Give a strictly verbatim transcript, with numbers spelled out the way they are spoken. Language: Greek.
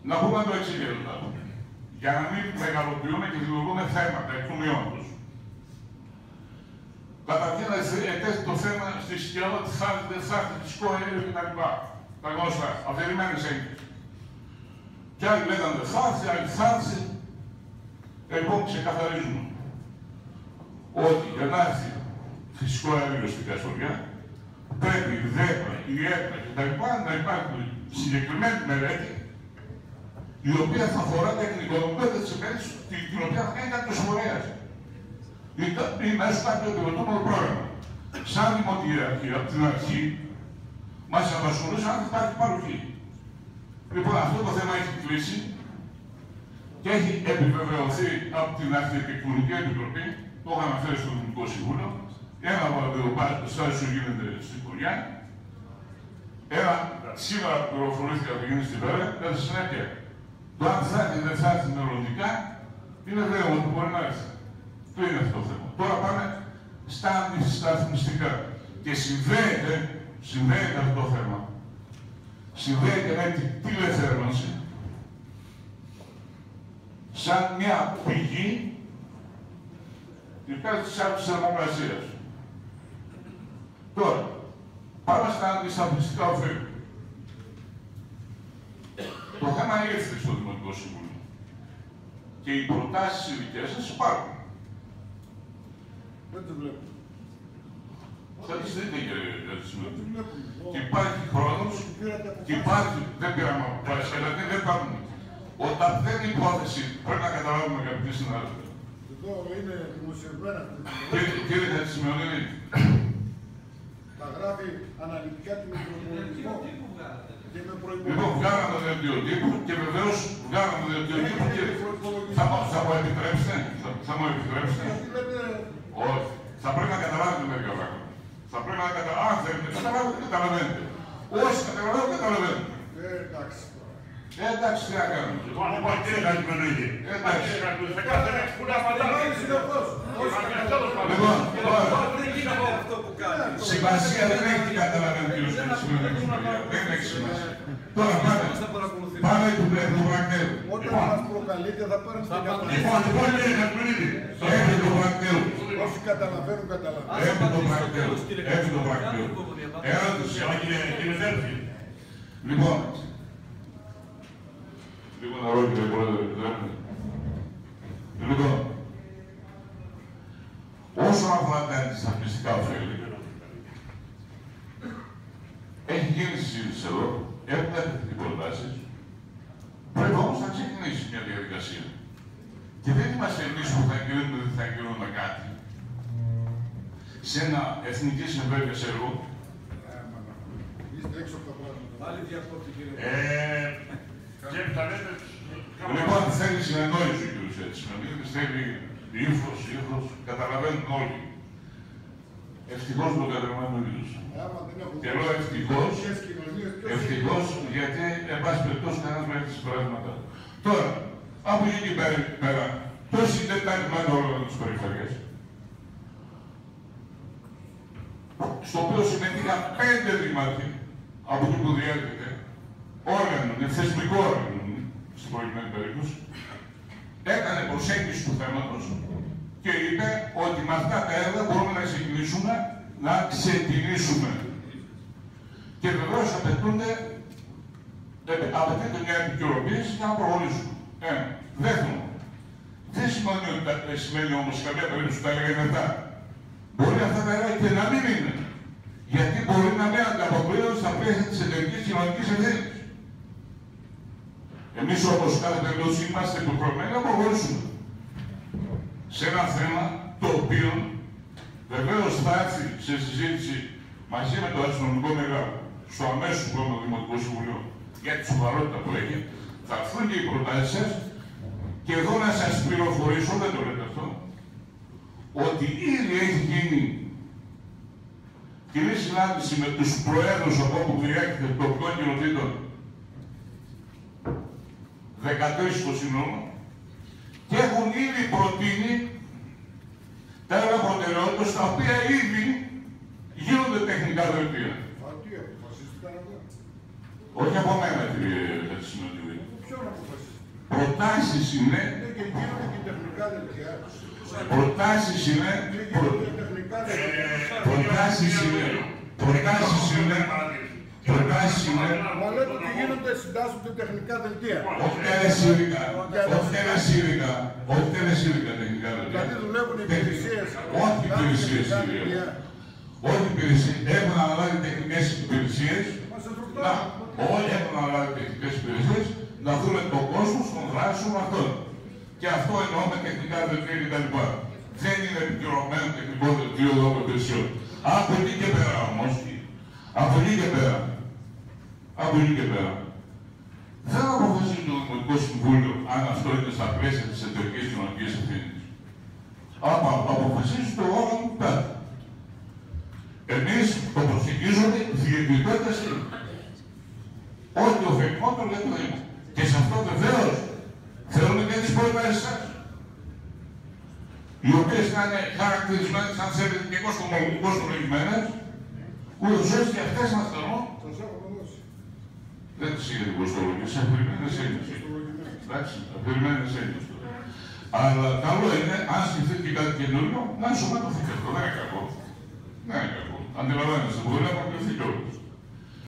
να πούμε το εξής, για να μην μεγαλοποιούμε και δημιουργούμε θέματα εκ των μειών τους. Καταρχήν, ετέθη το θέμα στη σκιάδα της άρθρης της ΚΟΕΛ και τα λοιπά. Τα γνωστά, αφηρημένες έγκες. Κι άλλοι λέγανε δεν θα έρθει, άλλοι θα έρθει. Λοιπόν, ξεκαθαρίζουμε ότι για να έρθει φυσικό αέριο στην Καστοριά, πρέπει η ΔΕΠΑ, η ΕΠΑ και τα λοιπά να υπάρχει συγκεκριμένη μελέτη η οποία θα αφορά την οικονομικότητα της επένδυσης, την οποία θα κάνει κάποιος φορέας. Ή μέσω κάποιο επιδοτούμενο πρόγραμμα. Σαν δημοτική από την αρχή, μας απασχολούσε αν υπάρχει παροχή. Λοιπόν, αυτό το θέμα έχει κλείσει και έχει επιβεβαιωθεί από την Αρχιτεκτονική Επιτροπή, το είχα αναφέρει στο Δημοτικό Συμβούλιο, ένα από στάδιο γίνεται στην Κουριά, ένα σήμερα πληροφορήθηκα ότι γίνεται στην Πέρα, κατά συνέπεια. Το αν θα έρθει δεν θα έρθει μελλοντικά, είναι βέβαιο ότι μπορεί να έρθει. Το είναι αυτό το θέμα. Τώρα πάμε στα αντισταθμιστικά. Και συνδέεται, συνδέεται αυτό το θέμα. Συνδέεται με την τηλεθέρμανση σαν μια πηγή υπέρ της άρχισης θερμοκρασίας. Τώρα, πάμε στα αντισταθμιστικά ωφέλη. Το θέμα ήρθε στο Δημοτικό Συμβούλιο. Και οι προτάσεις οι δικές σας υπάρχουν. Δεν τις βλέπω. Θα τις δείτε, κύριε Συνόδη. Και υπάρχει χρόνος, και υπάρχει, δεν πήραμε από Παρασκευή, δεν υπάρχουν. Όταν δεν είναι υπόθεση, πρέπει να καταλάβουμε, αγαπητοί συνάδελφοι. Εδώ είναι δημοσιευμένα. Κύριε Χατζησημεωνίδη. Τα γράφει αναλυτικά και με προπολογισμό. Λοιπόν, βγάλαμε το δελτίο τύπου και βεβαίως βγάλαμε το δελτίο τύπου και θα μου επιτρέψετε, θα μου επιτρέψετε. Όχι. Θα πρέπει να καταλάβετε μερικά πράγματα. Θα πρέπει να καταλάβετε. Αν θέλετε, καταλάβετε, καταλαβαίνετε. Όσοι καταλαβαίνετε, καταλαβαίνετε. Ε, εντάξει. Ε, εντάξει, τι να κάνουμε. Λοιπόν, κύριε Χατζημενίδη. Εντάξει. Σε κάθε λέξη που να απαντάτε. Λοιπόν, σημασία δεν έχει τι καταλαβαίνει, κύριε Χατζημενίδη. Δεν έχει σημασία. Τώρα πάμε. Πάμε του Βρακτέου. Όταν μας προκαλείτε θα πάρουμε την απαντήση. Λοιπόν, λοιπόν, κύριε Χατζημενίδη. Έχει το Βρακτέου. Όσοι καταλαβαίνουν, καταλαβαίνουν. Έχει το Βρακτέου. Έχει το Βρακτέου. Ερώτηση. Κύριε Δέρφη. Λοιπόν, λίγο να ρωτήσω, κύριε Πρόεδρε, λοιπόν, όσον αφορά τα αντισταθμιστικά ωφέλη, έχει γίνει συζήτηση εδώ, έχουν έρθει οι προτάσεις, πρέπει όμως να ξεκινήσει μια διαδικασία. Και δεν είμαστε εμείς που θα εγκρίνουμε ή θα εγκρίνουμε κάτι σε ένα εθνική εμβέλειας έργο. Είστε έξω από τα πράγματα. Πάλι διακόπτη, κύριε. Ε, και τα λέτε... Λοιπόν, θέλει συνεννόηση ο κ. Χατζημενίδης, θέλει ύφος, ύφος, καταλαβαίνουν όλοι. Ευτυχώς το καταλαβαίνουν ο ίδιος. Και λέω ευτυχώς, ευτυχώς, γιατί εν πάση περιπτώσει κανένας μέχρι τις συμπεράσματα. Τώρα, από εκεί και πέρα, τόσοι δεν τα έχουμε όλα τις περιφέρειες, στο οποίο συμμετείχαν πέντε δήμαρχοι από εκεί που διέρχεται, όργανο, θεσμικό όργανο, στην προηγούμενη περίπτωση, έκανε προσέγγιση του θέματος και είπε ότι με αυτά τα έργα μπορούμε να ξεκινήσουμε, να ξεκινήσουμε. Και βεβαίως απαιτούνται, απαιτείται μια επικαιροποίηση για να προχωρήσουμε. Ένα. Δεύτερον, δεν σημαίνει, ότι, σημαίνει όμως σε καμία περίπτωση τα έργα είναι μετά. Μπορεί αυτά τα έργα και να μην είναι. Γιατί μπορεί να μην ανταποκρίνονται στα πλαίσια της εταιρικής κοινωνικής ευθύνης. Εμείς όπως κάθε περίπτωση είμαστε υποχρεωμένοι να προχωρήσουμε σε ένα θέμα το οποίο βεβαίως θα έρθει σε συζήτηση μαζί με το αστυνομικό μεγάλο στο αμέσως πρώτο Δημοτικό Συμβουλίο για τη σοβαρότητα που έχει. Θα έρθουν και οι προτάσεις σας και εδώ να σας πληροφορήσω, δεν το λέτε αυτό, ότι ήδη έχει γίνει κοινή συνάντηση με τους προέδρους από όπου διέρχεται τοπικών κοινοτήτων δεκατρείς στο σύνολο και έχουν ήδη προτείνει τα έργα προτεραιότητας τα οποία ήδη γίνονται τεχνικά δελτία. Φαλτία, αποφασίστηκαν αυτά. Όχι από μένα, κύριε Χατζησημεωνίδη. Ποιον προτάσεις είναι, Ναι, και γίνονται και τεχνικά δελτία. προτάσεις είναι, προ, Γίνονται τεχνικά δελτία. προτάσεις είναι, προτάσεις είναι, προτάσεις είναι, Μα λέτε ότι γίνονται, συντάσσονται τεχνικά δελτία. όχι τελεσίδικα, όχι τελεσίδικα, όχι τελεσίδικα τεχνικά Δηλαδή δελτία. δουλεύουν οι υπηρεσίες. Όχι υπηρεσίες, κύριε. Όχι υπηρεσίες. Έχουν αναλάβει τεχνικές υπηρεσίες. Μα σε Να, ρωτάω. όλοι έχουν αναλάβει τεχνικές υπηρεσίες να δούμε το κόστος των δράσεων αυτών. Και αυτό εννοώ με τεχνικά δελτία κτλ. Δεν είναι επικυρωμένο τεχνικό δελτίο λόγω υπηρεσιών. Από εκεί και πέρα όμως, από εκεί και πέρα, από εκεί και πέρα, δεν αποφασίζει το Δημοτικό Συμβούλιο αν αυτό είναι στα πλαίσια της εταιρικής κοινωνικής ευθύνης. Άμα αποφασίζει το όργανο του κάτω. Εμείς το προσεγγίζουμε διεκδικώντας ό,τι ωφελικότερο για το Δήμο. Και σε αυτό βεβαίως θέλουμε και τις προτάσεις σας, οι οποίες θα είναι χαρακτηρισμένες, αν θέλετε, και κοστολογημένες, ούτως ώστε και αυτές να στελνώ. Σας έχουμε δώσει. Δεν τις είναι την κοστολογία, σε αφηρημένες έννοιες. Εντάξει, αφηρημένες έννοιες. Αλλά καλό είναι, αν σκεφτείτε και κάτι καινούριο, να ενσωματωθείτε αυτό. Δεν είναι κακό. Δεν είναι κακό. Αντιλαμβάνεστε, μπορεί να αποκριθεί κιόλας.